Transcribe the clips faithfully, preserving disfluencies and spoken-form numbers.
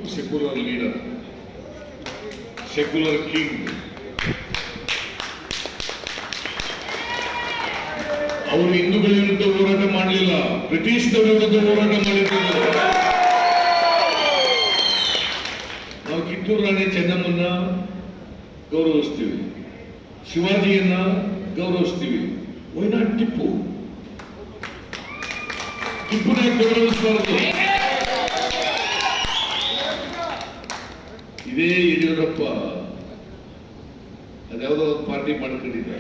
secular leader, secular king. ಅವರು ಹಿಂದೂಗಳ ವಿರುದ್ಧ ಹೋರಾಟ ಮಾಡಲಿಲ್ಲ, ಬ್ರಿಟಿಷ್ನವರ ವಿರುದ್ಧ ಹೋರಾಟ ಮಾಡಿದ್ರು. ನಾವು ಕಿತ್ತೂರು ರಾಣಿ ಚೆನ್ನಮ್ಮನ್ನ ಗೌರವಿಸ್ತೀವಿ, ಶಿವಾಜಿಯನ್ನ ಗೌರವಿಸ್ತೀವಿ. Why not Tipu? ಟಿಪ್ಪುನ ಗೌರವಿಸಬಾರದು. ಇದೇ ಯಡಿಯೂರಪ್ಪ ಅದ್ಯಾವುದೋ ಒಂದು ಪಾರ್ಟಿ ಮಾಡ್ಕೊಂಡಿದ್ದಾರೆ,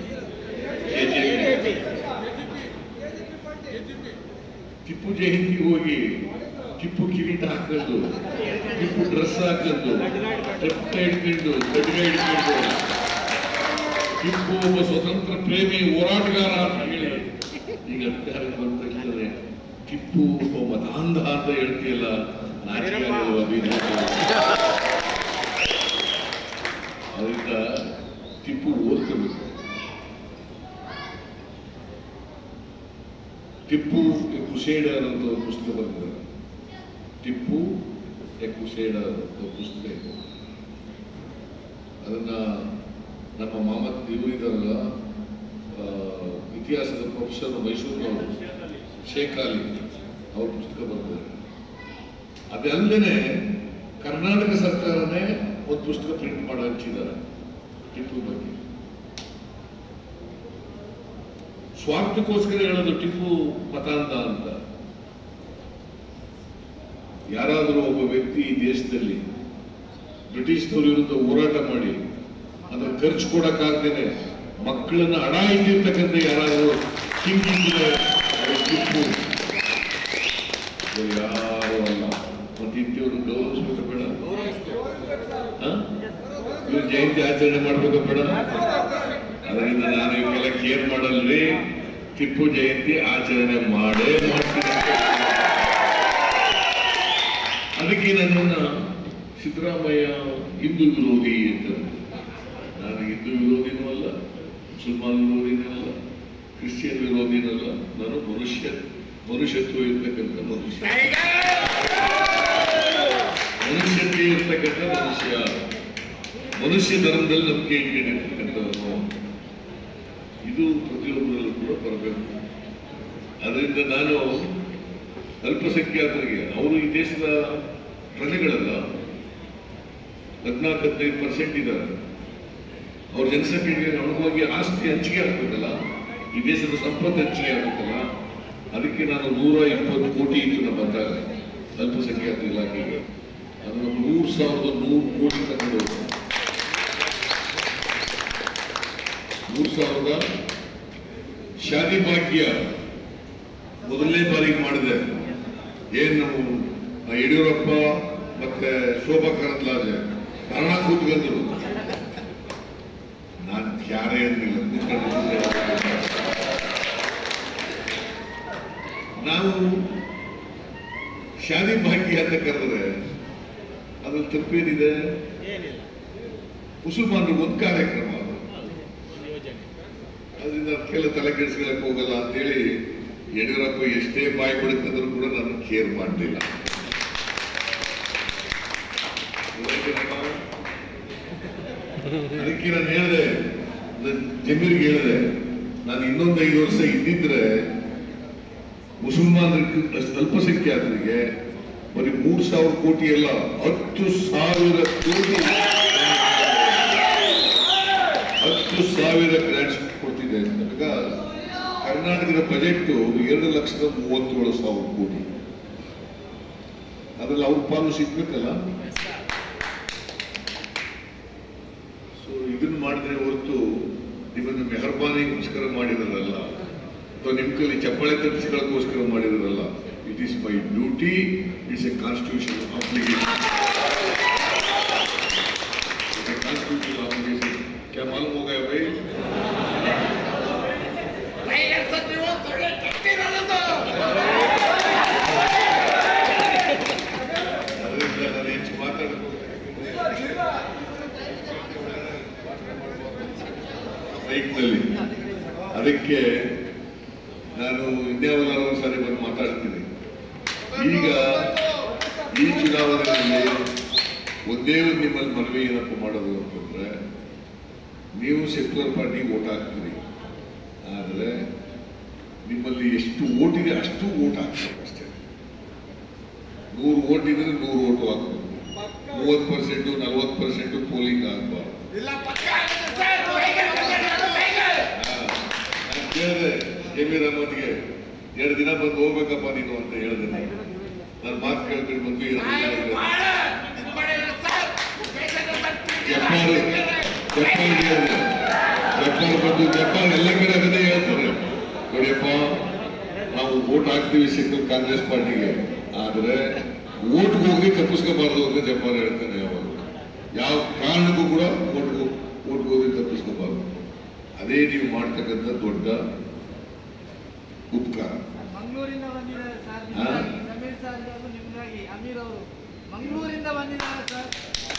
ಟಿಪ್ಪು ಜಯಂತಿಗೆ ಹೋಗಿ ಟಿಪ್ಪು ಕಿರೀಟ ಹಾಕೊಂಡು, ಟಿಪ್ಪು ಡ್ರೆಸ್ ಹಾಕೊಂಡು, ಚಪ್ಪ ಹಿಡ್ಕೊಂಡು, ಗಡ್ಗ ಹಿಡ್ಕೊಂಡು, ಟಿಪ್ಪು ಒಬ್ಬ ಸ್ವತಂತ್ರ ಪ್ರೇಮಿ ಹೋರಾಟಗಾರ ಅಂತ ಹೇಳಿ ಈಗ ಅಧಿಕಾರಕ್ಕೆ ಬಂದಿರ್ತಾರೆ. ಟಿಪ್ಪು ಒಬ್ಬ ಮತಾಂಧ ಅಂತ ಹೇಳ್ತೀಯಲ್ಲ, ನಾಚಿಕೆ. ಅದರಿಂದ ಟಿಪ್ಪು ಓದ್ಕೋಬೇಕು. ಟಿಪ್ಪು ಎ ಕ್ರುಸೇಡರ್ ಅಂತ ಒಂದು ಪುಸ್ತಕ ಬರೆದಿದ್ದಾರೆ. ಟಿಪ್ಪು ಎ ಕ್ರುಸೇಡರ್ ಅಂತ ಪುಸ್ತಕ ಇದೆ. ಅದನ್ನ ನಮ್ಮ ಮಾಮತ್ ಇವರಿದ್ದಾರಲ್ಲ, ಇತಿಹಾಸದ ಪ್ರೊಫೆಸರ್ ಮೈಸೂರಿನವರು, ಶೇಖ್ ಅಲಿ, ಅವ್ರ ಪುಸ್ತಕ ಬರೆದಿದ್ದಾರೆ. ಅದಲ್ಲದೆ ಕರ್ನಾಟಕ ಸರ್ಕಾರನೇ ಒಂದು ಪುಸ್ತಕ ಪ್ರಿಂಟ್ ಮಾಡಿ ಹಂಚಿದ್ದಾರೆ ಟಿಪ್ಪು ಬಗ್ಗೆ. ಸ್ವಾರ್ಥಕ್ಕೋಸ್ಕರ ಹೇಳೋದು ಟಿಪ್ಪು ಮತಾಂಧ ಅಂತ. ಯಾರಾದರೂ ಒಬ್ಬ ವ್ಯಕ್ತಿ ಈ ದೇಶದಲ್ಲಿ ಬ್ರಿಟಿಷ್ನವ್ರ ವಿರುದ್ಧ ಹೋರಾಟ ಮಾಡಿ ಅದನ್ನು ಖರ್ಚು ಕೊಡಕ್ಕಾಗ್ದೇನೆ ಮಕ್ಕಳನ್ನ ಹಣ ಇಟ್ಟಿರ್ತಕ್ಕಂಥ ಯಾರಾದರೂ ಹಿಂಗಿದ್ರೆ ಟಿಪ್ಪು ಯಾರು ಅಲ್ಲ. ಮತ್ತೆ ಇಂಥವ್ರು ಗೌರವಿಸ್ಬೇಕು ಬೇಡ? ಇವ್ರು ಜಯಂತಿ ಆಚರಣೆ ಮಾಡ್ಬೇಕು ಬೇಡ? ಅದರಿಂದ ನಾನು ಇವಕ್ಕೆಲ್ಲ ಕೇರ್ ಮಾಡಲ್ರಿ. ಟಿಪ್ಪು ಜಯಂತಿ ಆಚರಣೆ ಮಾಡೇ ಮಾಡ್ತೀನಿ. ಅದಕ್ಕೆ ನನ್ನನ್ನ ಸಿದ್ದರಾಮಯ್ಯ ಹಿಂದೂ ವಿರೋಧಿ ಅಂತ. ನಾನು ಹಿಂದೂ ವಿರೋಧಿನೂ ಅಲ್ಲ, ಮುಸಲ್ಮಾನ್ ವಿರೋಧಿನೂ ಅಲ್ಲ, ಕ್ರಿಶ್ಚಿಯನ್ ವಿರೋಧಿನೂ ಅಲ್ಲ. ನಾನು ಮನುಷ್ಯ, ಮನುಷ್ಯತ್ವ ಇರ್ತಕ್ಕಂಥ ಮನುಷ್ಯ, ಮನುಷ್ಯತೆ ಇರ್ತಕ್ಕಂಥ ಮನುಷ್ಯ, ಮನುಷ್ಯ ಧರ್ಮದಲ್ಲಿ ನಂಬಿಕೆ ಇಟ್ಕೊಂಡಿರ್ತಕ್ಕಂಥವನು. ಇದು ಪ್ರತಿಯೊಬ್ಬರಲ್ಲೂ ಕೂಡ ಬರಬೇಕು. ಅದರಿಂದ ನಾನು ಅಲ್ಪಸಂಖ್ಯಾತರಿಗೆ, ಅವರು ಈ ದೇಶದ ಪ್ರಜೆಗಳಲ್ಲ, ಹದಿನಾಲ್ಕು ಹದಿನೈದು ಪರ್ಸೆಂಟ್ ಇದ್ದಾರೆ. ಅವ್ರ ಜನಸಂಖ್ಯೆಗೆ ಅನುಗುಣವಾಗಿ ಆಸ್ತಿ ಹಂಚಿಕೆ ಆಗ್ಬೇಕಲ್ಲ, ಈ ದೇಶದ ಸಂಪತ್ತು ಹಂಚಿಕೆ ಆಗ್ಬೇಕಲ್ಲ. ಅದಕ್ಕೆ ನಾನು ನೂರ ಇಪ್ಪತ್ತು ಕೋಟಿ ಇತ್ತು ನಮ್ಮ ಬಂದಾಗ ಅಲ್ಪಸಂಖ್ಯಾತ ಇಲಾಖೆಗೆ. ಅದನ್ನು ಮೂರು ಸಾವಿರದ ನೂರು ಕೋಟಿ ತಗೊಂಡು ಮೂರು ಸಾವಿರದ ಶಾದಿ ಭಾಗ್ಯ ಮೊದಲನೇ ಬಾರಿಗೆ ಮಾಡಿದೆ. ಏನು ಯಡಿಯೂರಪ್ಪ ಮತ್ತೆ ಶೋಭಾ ಕರಂದ್ಲಾಜೆ ಕಾರಣ ಕೂತ್ಕೊಂಡ್ರು. ನಾನು ಯಾರೇ ಅಂದಿಲ್ಲ, ನಾವು ಶಾದಿ ಭಾಗ್ಯ ಅಂತ ಕರೆದ್ರೆ ಅದ್ರಲ್ಲಿ ತಪ್ಪೇನಿದೆ? ಮುಸಲ್ಮಾನರಿಗೆ ಒಂದು ಕಾರ್ಯಕ್ರಮ ಅದು. ಅದರಿಂದ ಕೆಲ ತಲೆ ಕೆಡಿಸ್ಕೊಳ್ಳಕ್ಕೆ ಹೋಗಲ್ಲ ಅಂತೇಳಿ ಯಡಿಯೂರಪ್ಪ ಎಷ್ಟೇ ಬಾಯಿ ಬಿಡುತ್ತಂದ್ರೂ ಕೂಡ ನಾನು ಕೇರ್ ಮಾಡಲಿಲ್ಲ. ಅದಕ್ಕೆ ನಾನು ಹೇಳಿದೆ, ಜಮೀರ್ಗೆ ಹೇಳಿದೆ, ನಾನು ಇನ್ನೊಂದು ಐದು ವರ್ಷ ಇದ್ದಿದ್ರೆ ಮುಸಲ್ಮಾನರಿಗೆ, ಅಲ್ಪಸಂಖ್ಯಾತರಿಗೆ ಬರೀ ಮೂರು ಸಾವಿರ ಕೋಟಿ ಅಲ್ಲ, ಹತ್ತು ಸಾವಿರ ಕೋಟಿ ಹತ್ತು ಸಾವಿರ ಗ್ರಾಂಟ್ಸ್ ಕೊಡ್ತಿದ್ದೆ. ಬಿಕಾಸ್ ಕರ್ನಾಟಕದ ಬಜೆಟ್ ಎರಡು ಲಕ್ಷದ ಮೂವತ್ತೇಳು ಸಾವಿರ ಕೋಟಿ. ಅದ್ರಲ್ಲಿ ಅವ್ರ ಪಾಲು ಸಿಗ್ಬೇಕಲ್ಲ. ಸೊ ಇದನ್ನು ಮಾಡಿದ್ರೆ ಹೊರತು ನಿಮ್ಮನ್ನು ಮೆಹರ್ಬಾನಿಗೋಸ್ಕರ ಮಾಡಿರೋದಲ್ಲ, ಅಥವಾ ನಿಮ್ಮ ಕೈಲಿ ಚಪ್ಪಾಳೆ ತರಿಸಿಕೊಳ್ಳೋಕ್ಕೋಸ್ಕರ ಮಾಡಿರೋದಲ್ಲ. It is my duty, it's a constitution obligation. Constitution obligation. क्या मालूम हो गया भाई? ಅದಕ್ಕೆ ನಾನು ಇನ್ಯಾವಲ್ಲ ಸಾರಿ ಬಂದು ಮಾತಾಡ್ತೀನಿ. ಈಗ ಈ ಚುನಾವಣೆಯಲ್ಲಿ ಒಂದೇ ಒಂದು ನಿಮ್ಮಲ್ಲಿ ಮನವಿ ಏನಪ್ಪ ಮಾಡೋದು ಅಂತಂದ್ರೆ, ನೀವು ಸೆಕ್ಯುಲರ್ ಪಾರ್ಟಿ ಓಟ್ ಹಾಕ್ತೀರಿ, ಆದರೆ ನಿಮ್ಮಲ್ಲಿ ಎಷ್ಟು ಓಟ್ ಇದೆ ಅಷ್ಟು ಓಟ್ ಹಾಕ್ಬೇಕು ಅಷ್ಟೇ. ನೂರು ಓಟ್ ಇದ್ರೆ ನೂರು ಓಟು ಹಾಕ್ಬೇಕು. ಮೂವತ್ತು ಪರ್ಸೆಂಟು ನಲ್ವತ್ತು ಪರ್ಸೆಂಟು ಪೋಲಿಂಗ್ ಆಗಬಾರ್ದು. ನಾನು ಕೇಳಿದೆ ಎ ರಹಮತ್ಗೆ, ಎರಡು ದಿನ ಬಂದು ಹೋಗ್ಬೇಕಪ್ಪ ನೀನು ಅಂತ ಹೇಳಿದೆ. ನಾನು ನನ್ನ ಮಾತು ಕೇಳ್ಕೊಂಡು ಬಂದು ಜಪಾನ್ ಜಪಾನ್ ಬಂದು ಜಪಾನ್ ಎಲ್ಲ ಕಡೆ ಅದನ್ನೇ ಹೇಳ್ತಾರೆ, ನೋಡಿಯಪ್ಪ ನಾವು ವೋಟ್ ಹಾಕ್ತೀವಿ ಸಿಕ್ಕು ಕಾಂಗ್ರೆಸ್ ಪಾರ್ಟಿಗೆ, ಆದರೆ ಓಟ್ಗೆ ಹೋಗಿ ತಪ್ಪಿಸ್ಕೋಬಾರ್ದು ಅಂತ ಜಪಾನ್ ಹೇಳ್ತಾನೆ. ಯಾವಾಗ ಯಾವ ಕಾರಣಕ್ಕೂ ಕೂಡ ಓಟ್ಗೆ ಓಟ್ಗೆ ಹೋಗಿ ತಪ್ಪಿಸ್ಕೋಬಾರ್ದು. ಅದೇ ನೀವು ಮಾಡ್ತಕ್ಕಂಥ ದೊಡ್ಡ ಉಪಕಾರ. ಮಂಗಳೂರಿಂದ ಬಂದಿದ್ದಾರೆ ಸರ್, ಸಮೀರ್ ಸರ್ ನಿಮ್ಗಾಗಿ ಅಮೀರ್ ಅವರು ಮಂಗಳೂರಿಂದ ಬಂದಿದ್ದಾರೆ ಸರ್.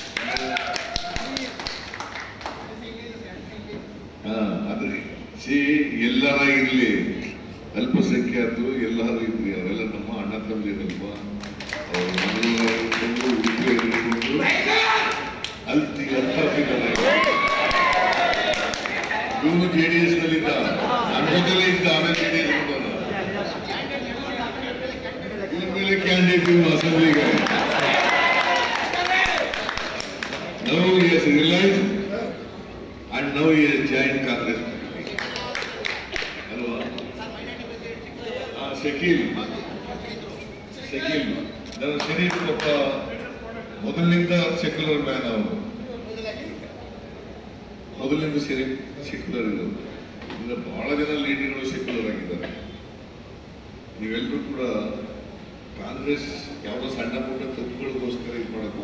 ಹಾ ಅದ್ರಿ ಸಿ ಎಲ್ಲರ ಇರ್ಲಿ, ಅಲ್ಪಸಂಖ್ಯಾತರು ಎಲ್ಲರೂ ಇರ್ಲಿ, ಅವರೆಲ್ಲ ನಮ್ಮ ಅಣ್ಣ ತಮ್ಮದಿರಲ್ವಾ. ಅವರು ಮಂಗಳೂರು ಉಡುಪಿ ಹಿಡ್ಕೊಂಡು ಅಲ್ತಿ ಅಲ್ತಾಪಿದ್ದಾರೆ. ಇವನು ಜೆ ಡಿ ಎಸ್ ನಲ್ಲಿದ್ದ, ಅನ್ಬೋದಲ್ಲೇ ಇದ್ದ, ಆಮೇಲೆ ಜೆ ಡಿ ಎಸ್ ಇವನ ಮೇಲೆ ಕ್ಯಾಂಡಿಡೇಟ್ ಇವನು ಅಸೆಂಬ್ಲಿಗೆ. Now he has realized and now he has joined Congress. ಅಲ್ವಾ? ಶಕೀಲ್ ಶಕೀಲ್ ನನ್ನ ಶರೀರ ಪಾಪ ಮೊದಲಿನಿಂದ ಸೆಕ್ಯುಲರ್ ಮ್ಯಾನ್. ಅವರು ಮೊದಲಿನಿಂದ ಸರಿ ಸೆಕ್ಯುಲರ್ ಇರೋದು. ಇನ್ನು ಬಹಳ ಜನ ಲೀಡರ್ಗಳು ಸೆಕ್ಯುಲರ್ ಆಗಿದ್ದಾರೆ. ನೀವೆಲ್ಲರೂ ಕೂಡ ಕಾಂಗ್ರೆಸ್ ಯಾವುದೋ ಸಣ್ಣ ಪುಟ್ಟ ತಪ್ಪುಗಳಿಗೋಸ್ಕರ ಇದು ಮಾಡೋದು